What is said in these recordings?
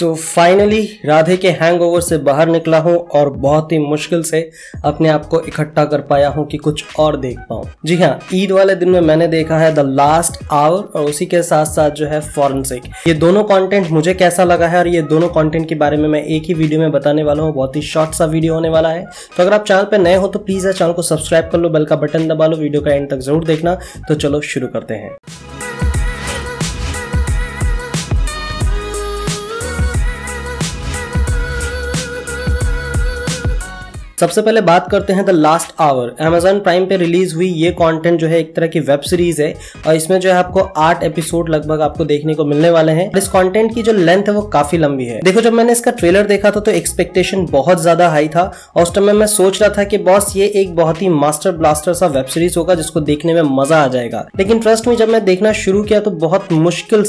So finally Radhe के hangover से बाहर निकला हूँ और बहुत ही मुश्किल से अपने आप को इकट्ठा कर पाया हूँ कि कुछ और देख पाऊँ। जी हाँ, ईद वाले दिन में मैंने देखा है द लास्ट आवर और उसी के साथ साथ जो है फॉरेंसिक। ये दोनों कंटेंट मुझे कैसा लगा है और ये दोनों कंटेंट के बारे में मैं एक ही वीडियो में बताने वाला हूँ। बहुत ही शॉर्ट सा वीडियो होने वाला है। तो अगर आप चैनल पे नए हो तो प्लीज है चैनल को सब्सक्राइब कर लो, बेल का बटन दबा लो, वीडियो का एंड तक जरूर देखना। तो चलो शुरू करते हैं। सबसे पहले बात करते हैं the last hour. Amazon prime पे रिलीज हुई ये कंटेंट जो है एक तरह की वेब सीरीज है और इसमें जो है आपको 8 एपिसोड लगभग आपको देखने को मिलने वाले हैं। इस कंटेंट की जो लेंथ है वो काफी लंबी है। देखो, जब मैंने इसका ट्रेलर देखा था तो एक्सपेक्टेशन बहुत ज्यादा हाई था और उस टाइम मैं सोच रहा था कि बॉस ये एक बहुत ही मास्टर ब्लास्टर सा वेब सीरीज होगा जिसको देखने में मजा आ जाएगा। लेकिन ट्रस्ट में जब मैं देखना शुरू किया तो बहुत मुश्किल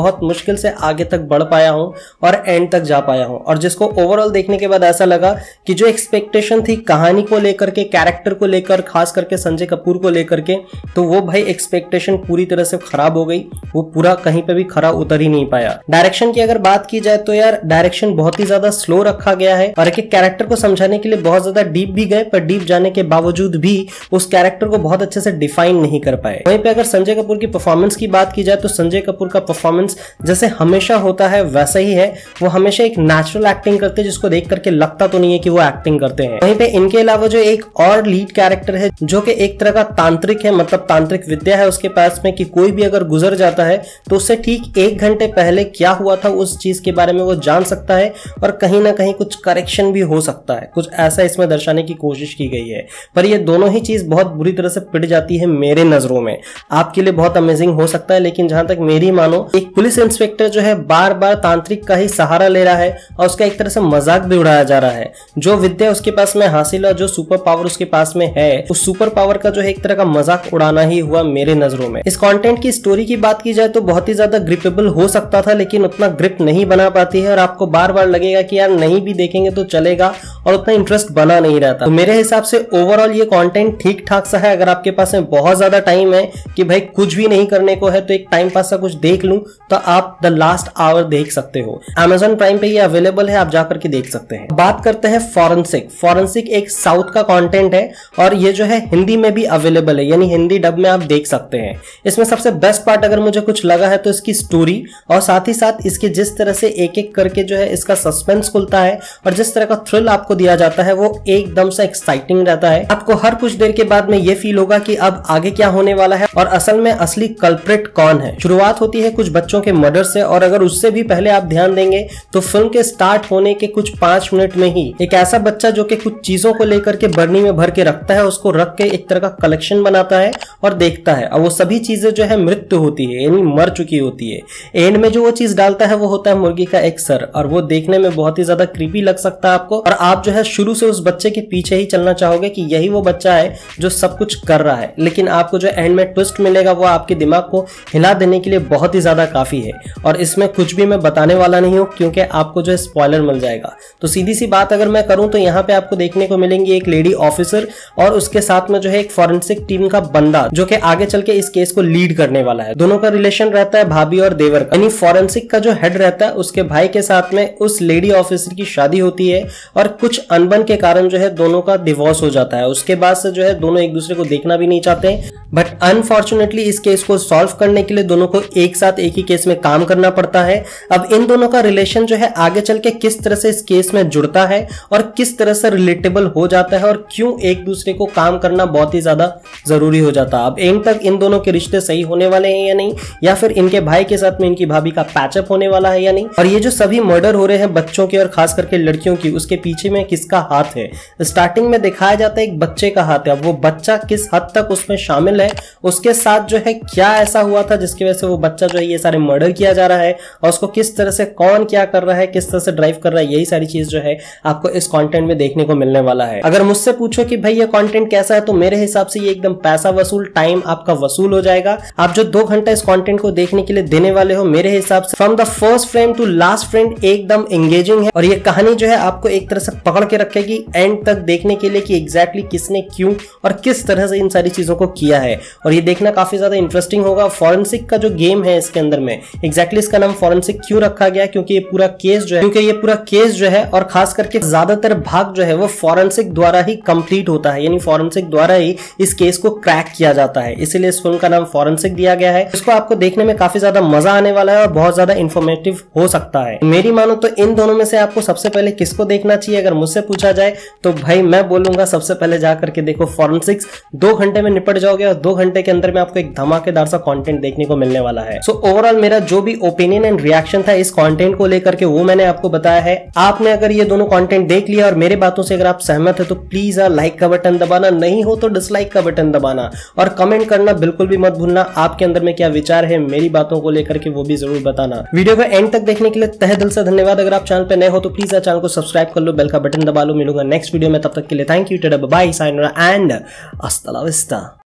से आगे तक बढ़ पाया हूँ और एंड तक जा पाया हूँ। और जिसको ओवरऑल देखने के बाद ऐसा लगा कि जो एक्सपेक्टेशन थी कहानी को लेकर के, कैरेक्टर को लेकर, खास करके संजय कपूर को लेकर के, तो वो भाई एक्सपेक्टेशन पूरी तरह से खराब हो गई। वो पूरा कहीं पे भी खरा उतर ही नहीं पाया। डायरेक्शन की अगर बात की जाए तो यार डायरेक्शन बहुत ही ज्यादा स्लो रखा गया है और एक कैरेक्टर को समझाने के लिए बहुत ज्यादा डीप भी गए, पर डीप जाने के बावजूद भी उस कैरेक्टर को बहुत अच्छे से डिफाइन नहीं कर पाए। वहीं पे अगर संजय कपूर की परफॉर्मेंस की बात की जाए तो संजय कपूर का परफॉर्मेंस जैसे हमेशा होता है वैसा ही है। वो हमेशा एक नेचुरल एक्टिंग करते हैं जिसको देख करके लगता तो नहीं है कि वो एक्टिंग करते हैं। वहीं पे इनके अलावा जो एक और लीड कैरेक्टर है जो कि एक तरह का तांत्रिक है, मतलब तांत्रिक विद्या है उसके पास में कि कोई भी अगर गुजर जाता है तो उससे ठीक 1 घंटे पहले क्या हुआ था उस चीज के बारे में वो जान सकता है और कहीं ना कहीं कुछ करेक्शन भी हो सकता है। कुछ ऐसा इसमें दर्शाने की कोशिश की गई है, पर ये दोनों ही चीज बहुत बुरी तरह से पिट जाती है मेरे नजरों में। आपके लिए बहुत अमेजिंग हो सकता है, लेकिन जहां तक मेरी मानो, एक पुलिस इंस्पेक्टर जो है बार बार तांत्रिक का ही सहारा ले रहा है और उसका एक तरह से मजाक भी उड़ाया जा रहा है। जो विद्या उसके पास में हासिल है, जो सुपर पावर उसके पास में है, उस सुपर पावर का जो है एक तरह का मजाक उड़ाना ही हुआ मेरे नजरों में। इस कंटेंट की स्टोरी की बात की जाए तो बहुत ही ज्यादा ग्रिपेबल हो सकता था, लेकिन उतना ग्रिप नहीं बना पाती है और आपको बार बार लगेगा कि यार नहीं भी देखेंगे तो चलेगा और उतना इंटरेस्ट बना नहीं रहता। तो मेरे हिसाब से ओवरऑल ये कंटेंट ठीक ठाक सा है। अगर आपके पास में बहुत ज्यादा टाइम है कि भाई कुछ भी नहीं करने को है तो एक टाइम पास सा कुछ देख लूं तो आप द लास्ट आवर देख सकते हो। Amazon प्राइम पे ये अवेलेबल है, आप जाकर के देख सकते हैं। बात करते हैं फॉरेंसिक एक साउथ का कंटेंट है और ये जो है हिंदी में भी अवेलेबल है, यानी हिंदी डब में आप देख सकते हैं। इसमें सबसे बेस्ट पार्ट अगर मुझे कुछ लगा है तो इसकी स्टोरी और साथ ही साथ इसके जिस तरह से एक एक करके जो है इसका सस्पेंस खुलता है और जिस तरह का थ्रिल आपको दिया जाता है वो एकदम से एक्साइटिंग रहता है। आपको हर कुछ देर के बाद में ये फील होगा कि अब आगे क्या होने वाला है और असल में असली कल्प्रिट कौन है। शुरुआत होती है कुछ बच्चों के मर्डर से और अगर उससे भी पहले आप ध्यान देंगे तो फिल्म के स्टार्ट होने के कुछ 5 मिनट में ही एक ऐसा बच्चा जो कि कुछ चीजों को लेकर के बर्नी में भर के रखता है, उसको रख के एक तरह का कलेक्शन बनाता है और देखता है और वो सभी चीजें जो है मृत्यु होती है, यानी मर चुकी होती है। एंड में जो वो चीज डालता है वो होता है मुर्गी का एक सर और वो देखने में बहुत ही ज्यादा क्रीपी लग सकता है आपको और आप जो है शुरू से उस बच्चे के पीछे ही चलना चाहोगे कि यही वो बच्चा है जो सब कुछ कर रहा है। लेकिन आपको जो एंड में ट्विस्ट मिलेगा वो आपके दिमाग को हिला देने के लिए बहुत ही ज्यादा काफी है और इसमें कुछ भी मैं बताने वाला नहीं हूँ क्योंकि आपको जो है स्पॉइलर मिल जाएगा। तो सीधी सी बात अगर मैं करूं तो यहाँ पे आपको देखने को मिलेंगी एक लेडी ऑफिसर और उसके साथ में जो है एक फॉरेंसिक टीम का बंदा जो कि आगे चल के इस केस को लीड करने वाला है। दोनों का रिलेशन रहता है भाभी और देवर का, यानी फॉरेंसिक का जो हेड रहता है उसके भाई के साथ में उस लेडी ऑफिसर की शादी होती है और कुछ अनबन के कारण जो है दोनों का डिवोर्स हो जाता है। उसके बाद से जो है दोनों एक दूसरे को देखना भी नहीं चाहते, बट अनफॉर्चुनेटली इस केस को सॉल्व करने के लिए दोनों को एक साथ एक ही केस में काम करना पड़ता है। अब इन दोनों का रिलेशन जो है आगे चल के किस तरह से इस केस में जुड़ता है और किस तरह से रिलेटेबल हो जाता है और क्यों एक दूसरे को काम करना बहुत ही ज्यादा जरूरी हो जाता है। अब एंड तक इन दोनों के रिश्ते सही होने वाले हैं या नहीं, या फिर इनके भाई के साथ में इनकी भाभी का पैचअप होने वाला है या नहीं, और ये जो सभी मर्डर हो रहे हैं बच्चों के और खास करके लड़कियों की, उसके पीछे में किसका हाथ है। स्टार्टिंग में दिखाया जाता है एक बच्चे का हाथ है। अब वो बच्चा किस हद तक उसमें शामिल है, उसके साथ जो है क्या ऐसा हुआ था जिसकी वजह से वो बच्चा जो है ये सारे मर्डर किया जा रहा है और उसको किस तरह से कौन क्या कर रहा है, किस तरह से ड्राइव कर रहा है, यही सारी चीज जो है आपको इस कंटेंट में देखने को मिलने वाला है। अगर मुझसे पूछो कि भाई ये कंटेंट कैसा है, तो मेरे हिसाब से ये एकदम पैसा वसूल, टाइम आपका वसूल हो जाएगा। आप जो 2 घंटा इस कंटेंट को देखने के लिए देने वाले हो, मेरे हिसाब से from the first frame to last frame एकदम एंगेजिंग है और ये कहानी जो है आपको एक तरह से पकड़ के रखेगी एंड तक देखने के लिए कि एग्जैक्टली किसने क्यों और किस तरह से इन सारी चीजों को किया है। और ये देखना काफी ज्यादा इंटरेस्टिंग होगा। फॉरेंसिक का जो गेम है इसके अंदर में, एग्जैक्टली इसका नाम फॉरेंसिक क्यों रखा गया, क्योंकि ये पूरा केस जो है और खास करके ज्यादातर भाग जो है वो फॉरेंसिक द्वारा ही कंप्लीट होता है, यानी फॉरेंसिक द्वारा ही इस केस को क्रैक किया जाता है, इसीलिए इस फिल्म का नाम फॉरेंसिक दिया गया है। इसको आपको देखने में काफी ज्यादा मजा आने वाला है और बहुत ज्यादा इंफॉर्मेटिव हो सकता है। मेरी मानो तो इन दोनों में से आपको सबसे पहले किसको देखना चाहिए अगर मुझसे पूछा जाए, तो भाई मैं बोलूंगा सबसे पहले जाकर के देखो फॉरेंसिक्स। 2 घंटे में निपट जाओगे और 2 घंटे के अंदर में आपको एक धमाकेदार सा कंटेंट देखने को मिलने वाला है। सो ओवरऑल मेरा जो भी ओपिनियन एंड रिएक्शन था इस कंटेंट को लेकर के वो मैंने आपको बताया है। आपने अगर ये दोनों कंटेंट देख लिया और मेरे बातों से अगर आप सहमत है तो प्लीज लाइक का बटन दबाना, नहीं हो तो डिसलाइक का बटन दबाना और कमेंट करना बिल्कुल भी मत भूलना। आपके अंदर में क्या विचार है मेरी बातों को लेकर के वो भी जरूर बताना। वीडियो को एंड तक देखने के लिए तहे दिल से धन्यवाद। अगर आप चैनल पे नए हो तो प्लीज चैनल को सब्सक्राइब कर लो, बेल का बटन दबा लो। मिलूंगा नेक्स्ट वीडियो में, तब तक के लिए thank you, tata bye, sayonara and हasta la vista।